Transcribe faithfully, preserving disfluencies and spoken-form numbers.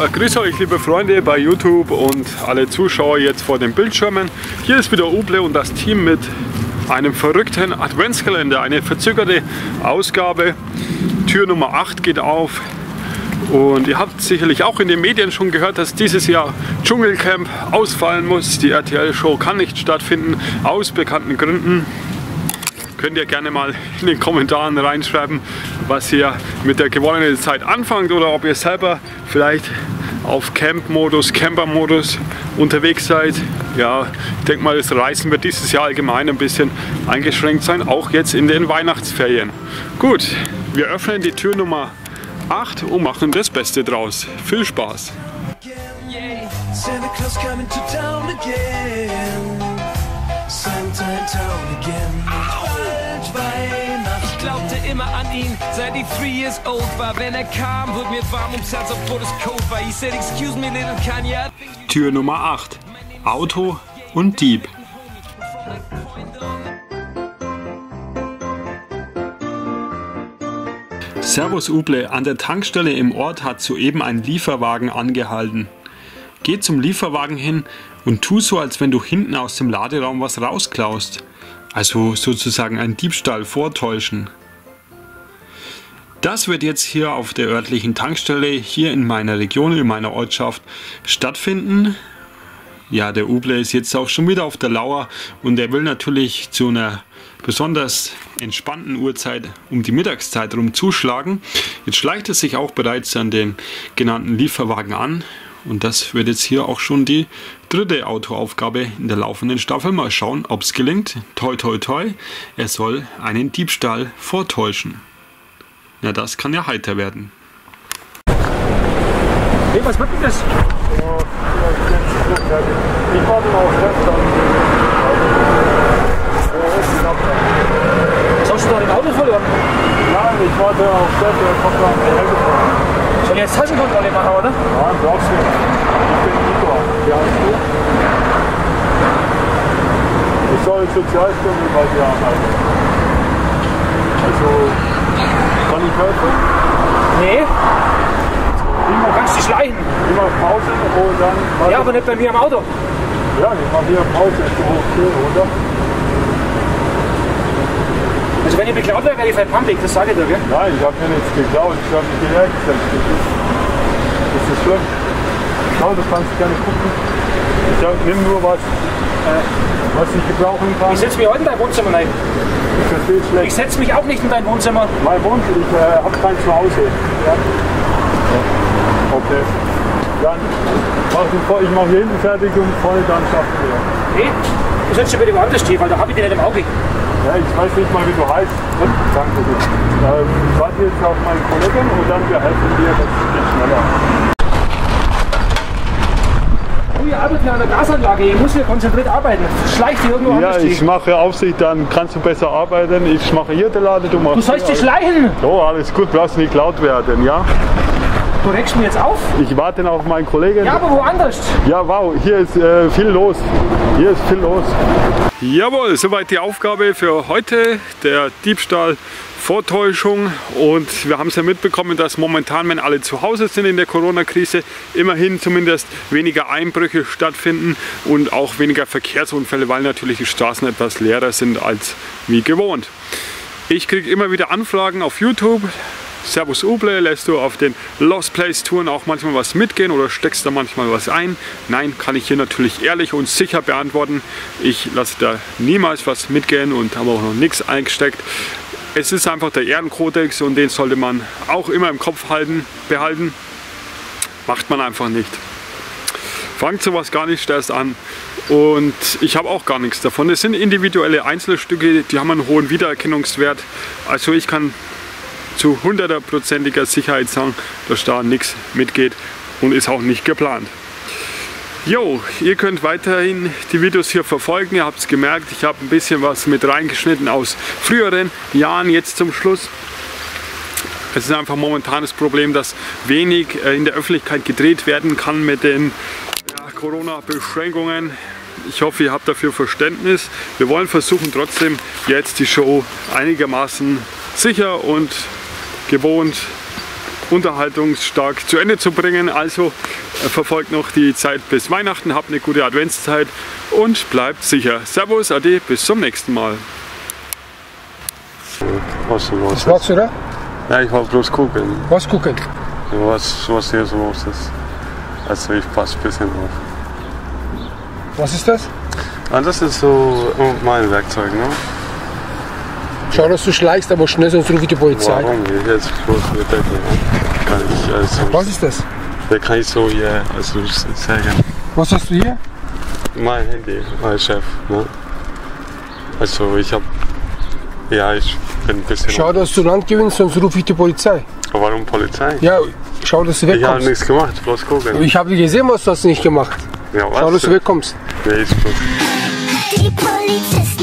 grüß euch liebe Freunde bei YouTube und alle Zuschauer jetzt vor den Bildschirmen. Hier ist wieder Uble und das Team mit einem verrückten Adventskalender, eine verzögerte Ausgabe. Tür Nummer acht geht auf und ihr habt sicherlich auch in den Medien schon gehört, dass dieses Jahr Dschungelcamp ausfallen muss. Die R T L-Show kann nicht stattfinden, aus bekannten Gründen. Könnt ihr gerne mal in den Kommentaren reinschreiben, was ihr mit der gewonnenen Zeit anfangt oder ob ihr selber vielleicht auf Camp-Modus, Camper-Modus unterwegs seid. Ja, ich denke mal, das Reisen wird dieses Jahr allgemein ein bisschen eingeschränkt sein, auch jetzt in den Weihnachtsferien. Gut, wir öffnen die Tür Nummer acht und machen das Beste draus. Viel Spaß! Ich glaubte immer an ihn, seit ich three years old war. Wenn er kam, wurde mir warm ums Herz, obwohl es kalt war. He said, excuse me, little Kanye. Tür Nummer acht. Auto und Dieb. Servus Uble, an der Tankstelle im Ort hat soeben ein Lieferwagen angehalten. Geh zum Lieferwagen hin und tu so, als wenn du hinten aus dem Laderaum was rausklaust. Also sozusagen ein Diebstahl vortäuschen. Das wird jetzt hier auf der örtlichen Tankstelle, hier in meiner Region, in meiner Ortschaft stattfinden. Ja, der Uble ist jetzt auch schon wieder auf der Lauer und er will natürlich zu einer besonders entspannten Uhrzeit um die Mittagszeit rum zuschlagen. Jetzt schleicht er sich auch bereits an den genannten Lieferwagen an. Und das wird jetzt hier auch schon die dritte Autoaufgabe in der laufenden Staffel. Mal schauen, ob es gelingt. Toi, toi, toi. Er soll einen Diebstahl vortäuschen. Na, das kann ja heiter werden. Hey, was wird denn das? Ich warte noch auf das. Was hast du da im Auto verloren? Nein, ich warte auf das, der kommt dann hergefahren. Soll ich jetzt Taschenkontrolle machen, oder? Nein, brauchst du nicht. Ich bin Nico. Wie heißt du? Ich soll Sozialstunden bei dir arbeiten. Also, kann ich helfen? Nee. Du kannst dich schleichen. Immer Pause und dann... Ja, aber nicht bei mir im Auto. Ja, ich mache hier Pause. Ist doch okay, oder? Also wenn ich beklaut wäre, wäre ich verpampelt, das sage ich dir, gell? Nein, ich habe mir nichts geklaut. Ich habe mich hierher gesetzt. Das ist schlimm. Schau, du kannst gerne gucken. Ich hab, nimm nur was, äh, was ich gebrauchen kann. Ich setze mich heute in dein Wohnzimmer rein. Ich verstehe schlecht. Ich setze mich auch nicht in dein Wohnzimmer. Mein Wohnzimmer, ich äh, habe kein Zuhause. Ja. Okay. Dann mach ich, ich mache hier hinten fertig und vorne dann schaffen wir. Nee, du sollst schon bitte woanders stehen, weil da habe ich dich nicht im Auge. Ja, ich weiß nicht mal, wie du heißt. Hm? Danke dir. Ähm, ich warte jetzt auf meinen Kollegen und dann wir helfen dir, das geht schneller. Oh, ihr arbeitet an der Gasanlage, ich muss hier konzentriert arbeiten. Schleich dich irgendwo Ja, anders ich stehen. mache Aufsicht, dann kannst du besser arbeiten. Ich mache hier die Lade, du machst... Du sollst dich schleichen! Oh, alles gut, brauchst nicht laut werden, ja? Du regst mich jetzt auf? Ich warte noch auf meinen Kollegen. Ja, aber woanders. Ja, wow, hier ist äh, viel los. Hier ist viel los. Jawohl, soweit die Aufgabe für heute, der Diebstahl Vortäuschung. Und wir haben es ja mitbekommen, dass momentan, wenn alle zu Hause sind in der Corona-Krise, immerhin zumindest weniger Einbrüche stattfinden und auch weniger Verkehrsunfälle, weil natürlich die Straßen etwas leerer sind als wie gewohnt. Ich kriege immer wieder Anfragen auf YouTube. Servus Uble, lässt du auf den Lost Place Touren auch manchmal was mitgehen oder steckst da manchmal was ein? Nein, kann ich hier natürlich ehrlich und sicher beantworten. Ich lasse da niemals was mitgehen und habe auch noch nichts eingesteckt. Es ist einfach der Ehrenkodex und den sollte man auch immer im Kopf halten, behalten. Macht man einfach nicht. Fangt sowas gar nicht erst an. Und ich habe auch gar nichts davon. Es sind individuelle Einzelstücke, die haben einen hohen Wiedererkennungswert. Also ich kann zu hundertprozentiger Sicherheit sagen, dass da nichts mitgeht und ist auch nicht geplant. Jo, ihr könnt weiterhin die Videos hier verfolgen. Ihr habt es gemerkt, ich habe ein bisschen was mit reingeschnitten aus früheren Jahren jetzt zum Schluss. Es ist einfach momentan das Problem, dass wenig in der Öffentlichkeit gedreht werden kann mit den ja, Corona-Beschränkungen. Ich hoffe, ihr habt dafür Verständnis. Wir wollen versuchen trotzdem jetzt die Show einigermaßen sicher und gewohnt unterhaltungsstark zu Ende zu bringen. Also äh, verfolgt noch die Zeit bis Weihnachten, habt eine gute Adventszeit und bleibt sicher. Servus, ade, bis zum nächsten Mal. Was so los Was machst du da? Ja, ich wollte bloß gucken, Was gucken? was, was hier so los ist. Also ich passe ein bisschen auf. Was ist das? Und das ist so mein Werkzeug, ne? Schau, dass du schleichst, aber schnell, sonst rufe ich die Polizei. Warum? Ich jetzt bloß mit der hier. Kann ich also. Was ist das? Da kann ich so hier also sagen. Was hast du hier? Mein Handy, mein Chef, ne? Also ich hab. Ja, ich bin ein bisschen. Schau, dass du Land gewinnst, sonst rufe ich die Polizei. Warum Polizei? Ja, schau, dass du Ich habe wegkommst. nichts gemacht, bloß gucken. Ich habe gesehen, was du hast nicht gemacht. Ja, was? Schau, dass du wegkommst. Nee, ist gut. Die Polizisten.